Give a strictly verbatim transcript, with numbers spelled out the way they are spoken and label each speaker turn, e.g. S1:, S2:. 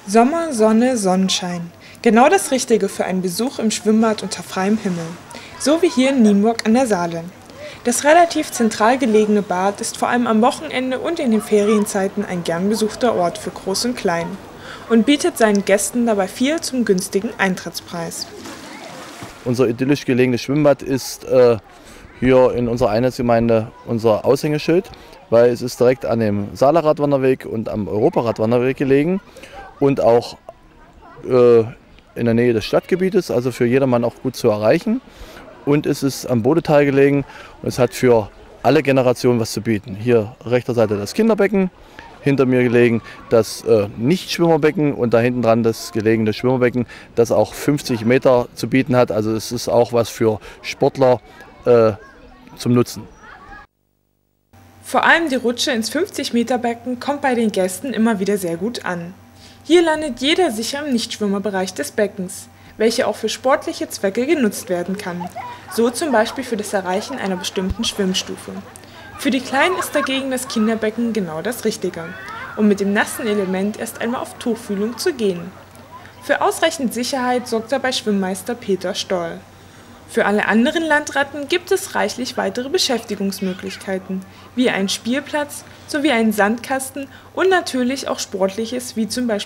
S1: Sommer, Sonne, Sonnenschein. Genau das Richtige für einen Besuch im Schwimmbad unter freiem Himmel. So wie hier in Nienburg an der Saale. Das relativ zentral gelegene Bad ist vor allem am Wochenende und in den Ferienzeiten ein gern besuchter Ort für Groß und Klein und bietet seinen Gästen dabei viel zum günstigen Eintrittspreis.
S2: Unser idyllisch gelegenes Schwimmbad ist äh, hier in unserer Einheitsgemeinde unser Aushängeschild, weil es ist direkt an dem Saaler Radwanderweg und am Europaradwanderweg gelegen und auch äh, in der Nähe des Stadtgebietes, also für jedermann auch gut zu erreichen. Und es ist am Bodetal gelegen und es hat für alle Generationen was zu bieten. Hier rechter Seite das Kinderbecken, hinter mir gelegen das äh, Nicht-Schwimmerbecken und da hinten dran das gelegene Schwimmerbecken, das auch fünfzig Meter zu bieten hat. Also es ist auch was für Sportler äh, zum Nutzen.
S1: Vor allem die Rutsche ins fünfzig Meter Becken kommt bei den Gästen immer wieder sehr gut an. Hier landet jeder sicher im Nichtschwimmerbereich des Beckens, welche auch für sportliche Zwecke genutzt werden kann, so zum Beispiel für das Erreichen einer bestimmten Schwimmstufe. Für die Kleinen ist dagegen das Kinderbecken genau das Richtige, um mit dem nassen Element erst einmal auf Tuchfühlung zu gehen. Für ausreichend Sicherheit sorgt dabei Schwimmmeister Peter Stoll. Für alle anderen Landratten gibt es reichlich weitere Beschäftigungsmöglichkeiten, wie einen Spielplatz sowie einen Sandkasten und natürlich auch Sportliches wie zum Beispiel